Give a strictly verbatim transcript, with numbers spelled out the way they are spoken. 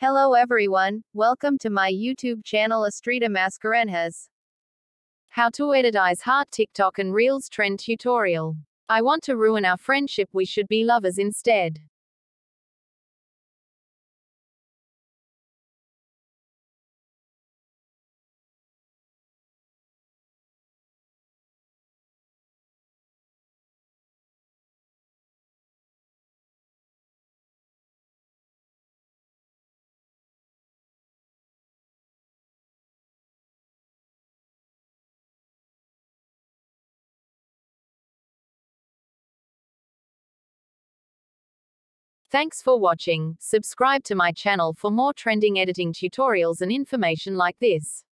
Hello everyone, welcome to my YouTube channel Astrida Mascarenhas. How to editize heart TikTok and Reels trend tutorial. I want to ruin our friendship, we should be lovers instead. Thanks for watching. Subscribe to my channel for more trending editing tutorials and information like this.